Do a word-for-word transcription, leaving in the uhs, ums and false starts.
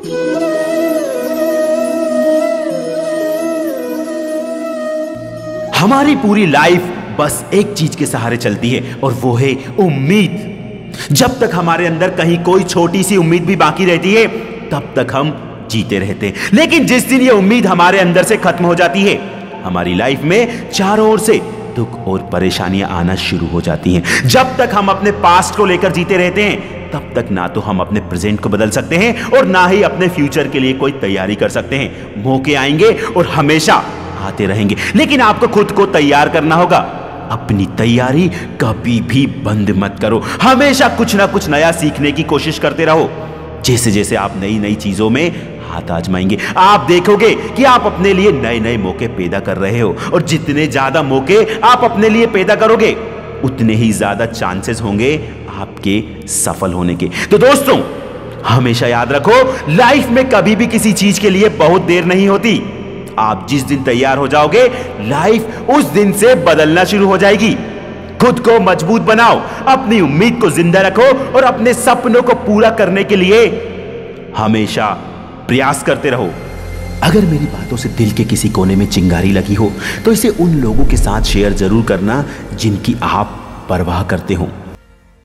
हमारी पूरी लाइफ बस एक चीज के सहारे चलती है और वो है उम्मीद। जब तक हमारे अंदर कहीं कोई छोटी सी उम्मीद भी बाकी रहती है तब तक हम जीते रहते हैं। लेकिन जिस दिन ये उम्मीद हमारे अंदर से खत्म हो जाती है, हमारी लाइफ में चारों ओर से दुख और परेशानियां आना शुरू हो जाती हैं। जब तक हम अपने पास्ट को लेकर जीते रहते हैं तब तक ना तो हम अपने प्रेजेंट को बदल सकते हैं और ना ही अपने फ्यूचर के लिए कोई तैयारी कर सकते हैं। मौके आएंगे और हमेशा आते रहेंगे, लेकिन आपको खुद को तैयार करना होगा। अपनी तैयारी कभी भी बंद मत करो, हमेशा कुछ ना कुछ नया सीखने की कोशिश करते रहो। जैसे जैसे आप नई नई चीजों में हाथ आजमाएंगे, आप देखोगे कि आप अपने लिए नए नए मौके पैदा कर रहे हो, और जितने ज्यादा मौके आप अपने लिए पैदा करोगे उतने ही ज्यादा चांसेस होंगे आपके सफल होने के। तो दोस्तों, हमेशा याद रखो, लाइफ में कभी भी किसी चीज के लिए बहुत देर नहीं होती। आप जिस दिन तैयार हो जाओगे, लाइफ उस दिन से बदलना शुरू हो जाएगी। खुद को मजबूत बनाओ, अपनी उम्मीद को जिंदा रखो और अपने सपनों को पूरा करने के लिए हमेशा प्रयास करते रहो। अगर मेरी बातों से दिल के किसी कोने में चिंगारी लगी हो तो इसे उन लोगों के साथ शेयर जरूर करना जिनकी आप परवाह करते हो।